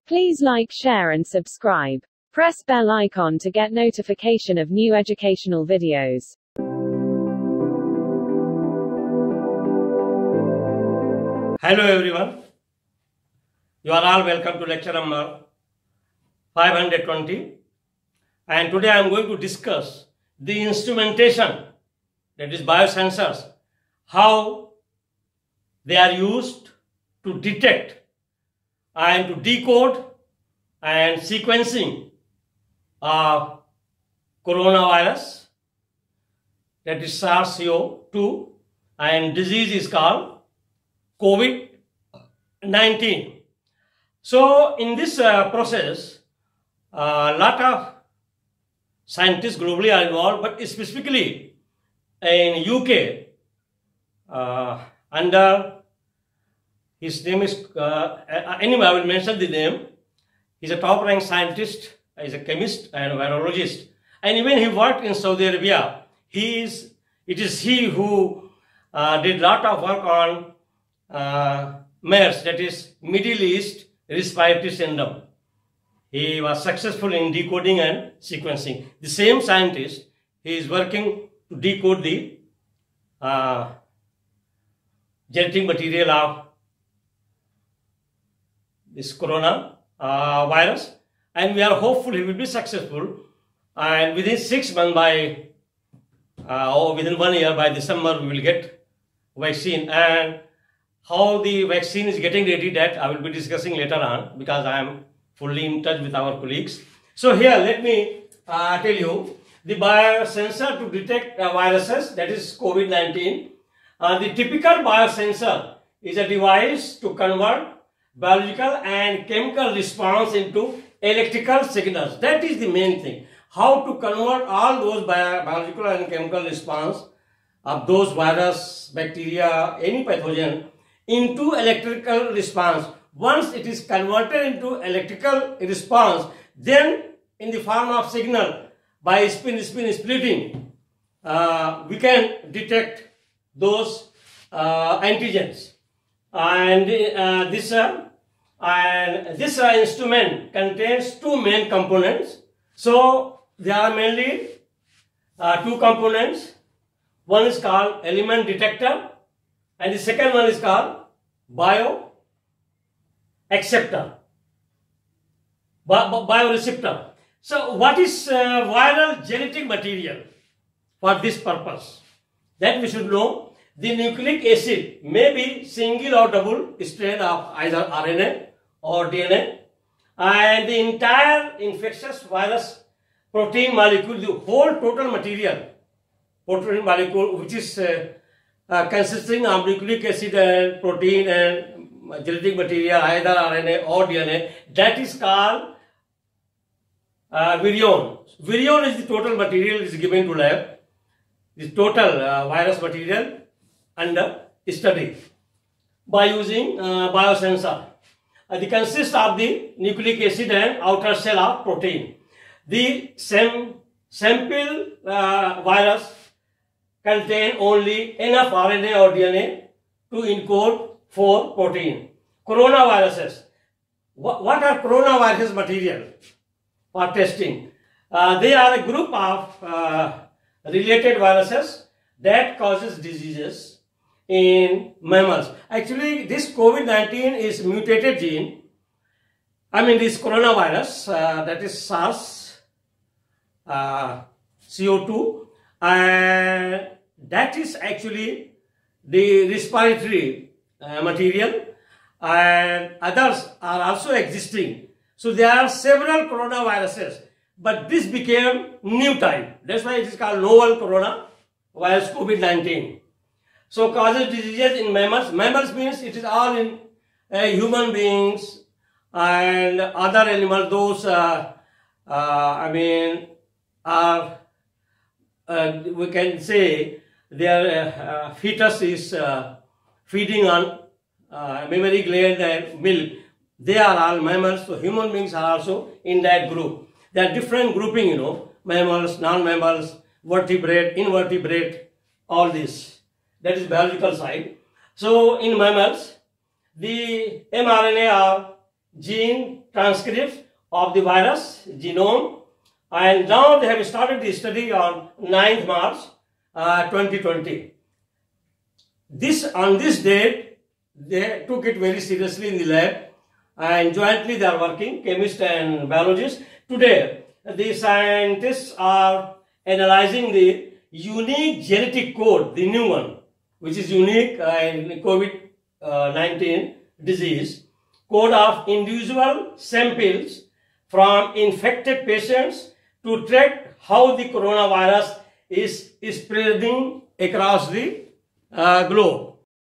Please like, share and subscribe. Press bell icon to get notification of new educational videos. Hello everyone. You are all welcome to lecture number 520. And today I am going to discuss the instrumentation, that is biosensors, how they are used to detect and to decode and sequencing of coronavirus, that is SARS-CoV-2, and disease is called COVID-19. So in this process, a lot of scientists globally are involved, but specifically in UK, under his name is, anyway I will mention the name. He's a top ranked scientist, he's a chemist and a virologist, and even he worked in Saudi Arabia. It is he who did lot of work on MERS, that is Middle East Respiratory Syndrome. He was successful in decoding and sequencing. The same scientist, he is working to decode the genetic material of this corona virus, and we are hopeful he will be successful, and within 6 months or within 1 year, by December, we will get vaccine. And how the vaccine is getting ready, that I will be discussing later on, because I am fully in touch with our colleagues. So here let me tell you the biosensor to detect viruses, that is COVID-19. The typical biosensor is a device to convert biological and chemical response into electrical signals. That is the main thing. How to convert all those biological and chemical response of those virus, bacteria, any pathogen into electrical response. Once it is converted into electrical response, then in the form of signal by spin splitting, we can detect those antigens. And this instrument contains two main components. So there are mainly two components. One is called element detector, and the second one is called bioreceptor. So what is viral genetic material for this purpose? That we should know. The nucleic acid may be single or double strand of either RNA or DNA, and the entire infectious virus protein molecule, the whole total material, protein molecule, which is consisting of nucleic acid and protein and genetic material, either RNA or DNA, that is called virion. Virion is the total material is given to lab, the total virus material under study by using biosensor. They consist of the nucleic acid and outer shell of protein. The sample virus contain only enough RNA or DNA to encode for protein. Coronaviruses. What are coronavirus material for testing? They are a group of related viruses that causes diseases in mammals. Actually, this COVID-19 is mutated gene. This coronavirus, that is SARS-CoV-2, and that is actually the respiratory material, and others are also existing. So there are several coronaviruses, but this became new type. That's why it is called novel coronavirus COVID-19. So causes diseases in mammals. Mammals means it is all in human beings and other animals. Those we can say their fetus is feeding on mammary gland and milk. They are all mammals. So human beings are also in that group. There are different grouping, mammals, non-mammals, vertebrate, invertebrate, all this. That is biological side. So in mammals, the mRNA or gene transcripts of the virus genome, and now they have started the study on 9th March 2020. On this date, they took it very seriously in the lab, and jointly they are working, chemists and biologists. Today, the scientists are analyzing the unique genetic code, the new one, which is unique in COVID-19 disease, code of individual samples from infected patients to track how the coronavirus is spreading across the globe.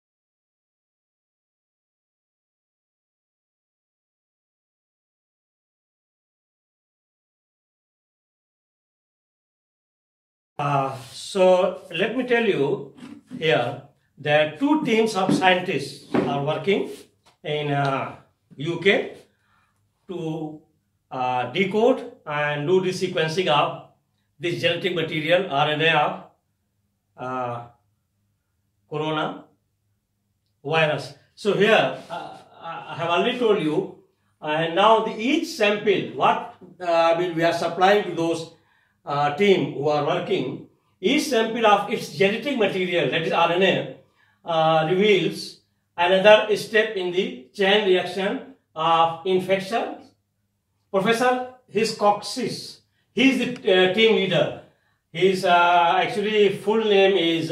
So let me tell you here that two teams of scientists are working in UK to decode and do the sequencing of this genetic material RNA of corona virus. So here I have already told you, and now each sample what we are supplying to those team who are working, each sample of its genetic material, that is RNA, reveals another step in the chain reaction of infection. Professor Hiscoxis, he is the team leader. His actually full name is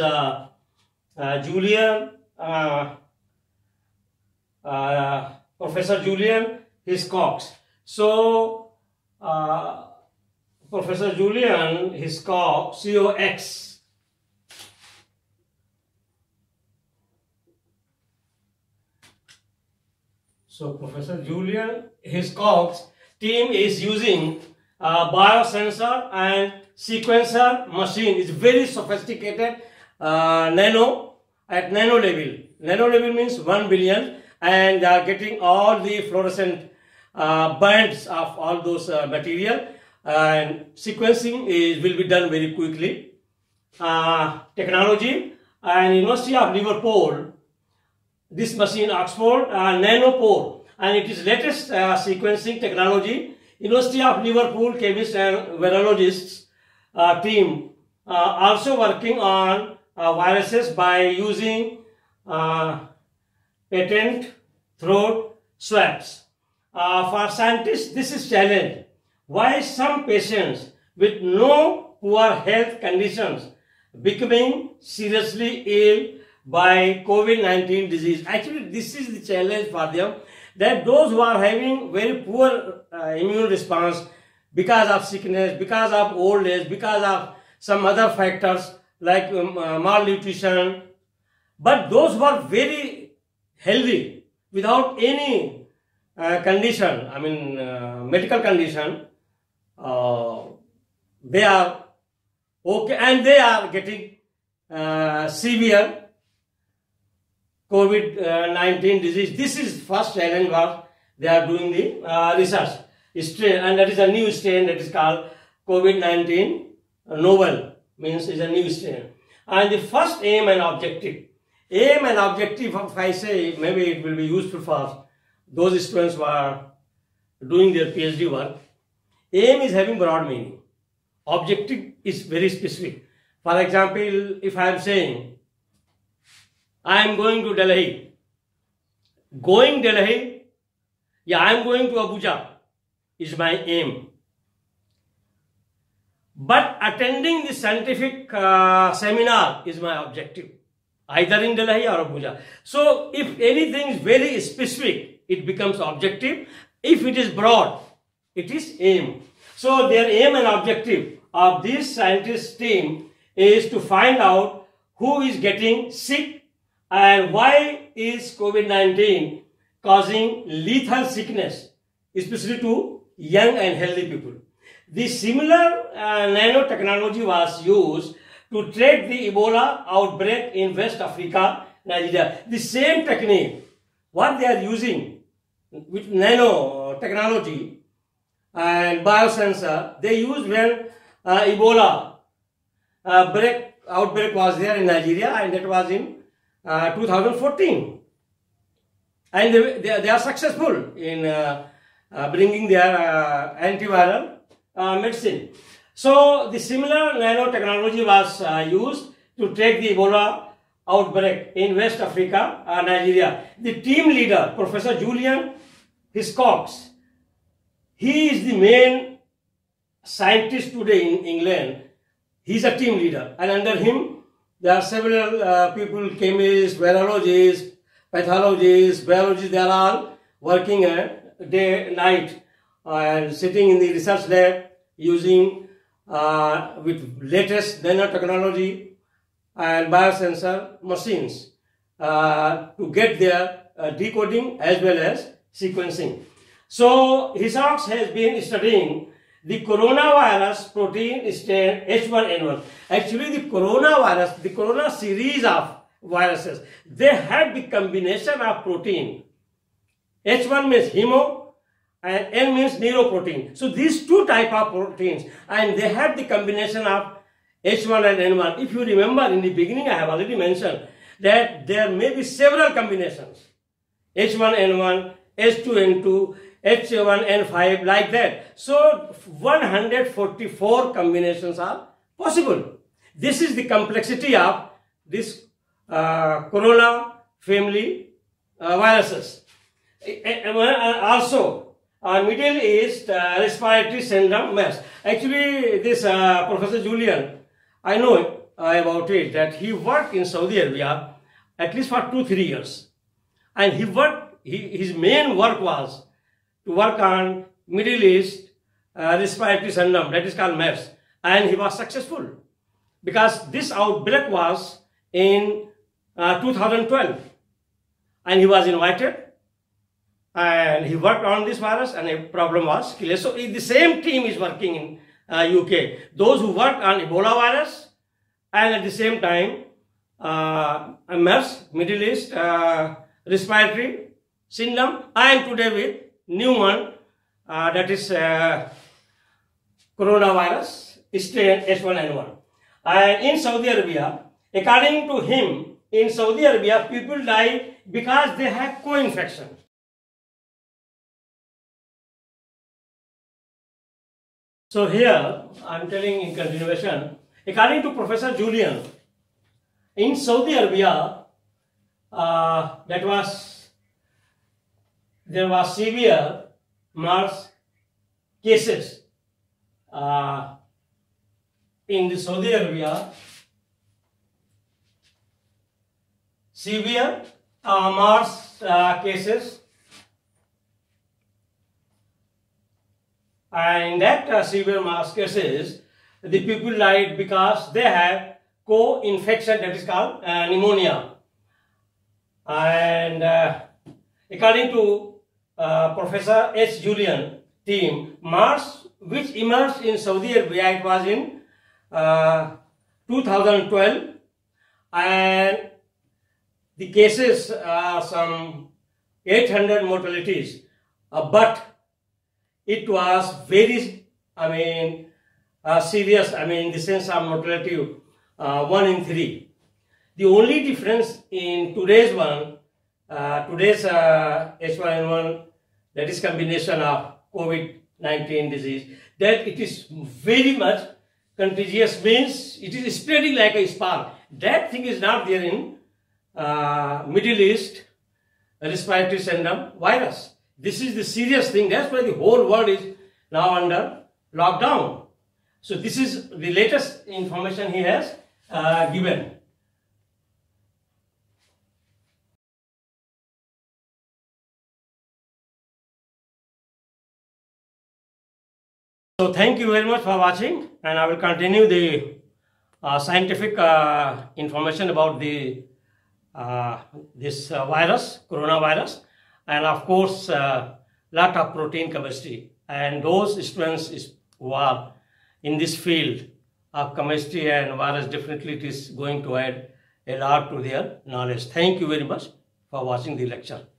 Professor Julian Hiscox. So Professor Julian Hiscox, COX. So Professor Julian Hiscox team is using biosensor and sequencer machine. It's very sophisticated nano at nano level. Nano level means 1 billion, and they are getting all the fluorescent bands of all those material, and sequencing will be done very quickly. Technology and University of Liverpool, this machine Oxford nanopore, and it is latest sequencing technology. University of Liverpool chemists and virologists team also working on viruses by using patent throat swabs. For scientists, this is challenge. Why some patients with no poor health conditions becoming seriously ill by COVID-19 disease? Actually, this is the challenge for them, that those who are having very poor immune response because of sickness, because of old age, because of some other factors like malnutrition, but those who are very healthy without any condition, I mean medical condition, they are okay, and they are getting severe COVID-19 disease. This is first challenge what they are doing the research strain, and that is a new strain that is called COVID-19 novel, means is a new strain. And the first aim and objective, if I say, maybe it will be useful for those students who are doing their PhD work. Aim is having broad meaning. Objective is very specific. For example, if I am saying, I am going to Delhi. Going Delhi, yeah, I am going to Abuja is my aim. But attending the scientific seminar is my objective, either in Delhi or Abuja. So if anything is very specific, it becomes objective. If it is broad, it is aim. So their aim and objective of this scientist team is to find out who is getting sick and why is COVID-19 causing lethal sickness, especially to young and healthy people. The similar nanotechnology was used to track the Ebola outbreak in West Africa, Nigeria. The same technique, what they are using with nanotechnology and biosensor, they used when Ebola outbreak was there in Nigeria, and that was in 2014. And they are successful in bringing their antiviral medicine. So the similar nanotechnology was used to track the Ebola outbreak in West Africa, Nigeria. The team leader, Professor Julian Hiscox, he is the main scientist today in England. He is a team leader, and under him there are several people, chemists, virologists, pathologists, biologists. They are all working day, night, and sitting in the research lab using with latest nanotechnology and biosensor machines to get their decoding as well as sequencing. So Hiscox has been studying the coronavirus protein strain H1N1. Actually, the coronavirus, the corona series of viruses, they have the combination of protein. H1 means hemo and N means neuroprotein. So these two type of proteins, and they have the combination of H1 and N1. If you remember, in the beginning I have already mentioned that there may be several combinations. H1N1, H2N2, H1N5, like that. So 144 combinations are possible. This is the complexity of this corona family viruses. Also, Middle East respiratory syndrome MERS. Actually, this Professor Julian, I know about it, that he worked in Saudi Arabia at least for 2-3 years. And his main work was to work on Middle East respiratory syndrome, that is called MERS. And he was successful because this outbreak was in 2012. And he was invited and he worked on this virus, and a problem was clear. So the same team is working in UK. Those who work on Ebola virus and at the same time MERS, Middle East respiratory syndrome, and today with new one that is coronavirus strain H1N1. And in Saudi Arabia, according to him, in Saudi Arabia, people die because they have co-infection. So here, I am telling in continuation, according to Professor Julian, in Saudi Arabia, there was severe MERS cases. In the Saudi Arabia, severe MERS cases, and in that severe MERS cases, the people died because they have co-infection, that is called pneumonia. And according to Professor H. Julian team, MERS, which emerged in Saudi Arabia, it was in 2012, and the cases are some 800 mortalities, but it was very, serious, in the sense of mortality, 1 in 3. The only difference in today's one, today's H1N1, that is combination of COVID-19 disease, that it is very much contagious, means it is spreading like a spark. That thing is not there in Middle East respiratory syndrome virus. This is the serious thing. That's why the whole world is now under lockdown. So this is the latest information he has given. So thank you very much for watching, and I will continue the scientific information about the this virus, coronavirus, and of course lot of protein chemistry. And those students who are in this field of chemistry and virus, definitely it is going to add a lot to their knowledge. Thank you very much for watching the lecture.